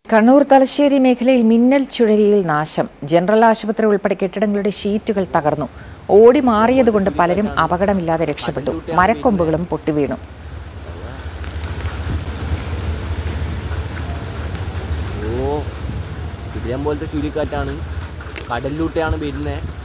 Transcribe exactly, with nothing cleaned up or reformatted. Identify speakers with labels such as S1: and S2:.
S1: കണ്ണൂർ തലശ്ശേരി മേഖലയിൽ മിന്നൽ ചുഴലിയിൽ നാശം. ജനറൽ ആശുപത്രി ഉൾപ്പെടെ കെട്ടിടങ്ങളുടെ ഷീറ്റുകൾ തകർന്നു. ഓടി മാറിയതുകൊണ്ട് പലരും അപകടമില്ലാതെ രക്ഷപ്പെട്ടു. മരക്കൊമ്പുകളും പൊട്ടിവീണു.
S2: ഓ, ഇതേപോലത്തെ ചുഴലിക്കാറ്റാണ്, കടലിലൂടെയാണ് വരുന്നത്.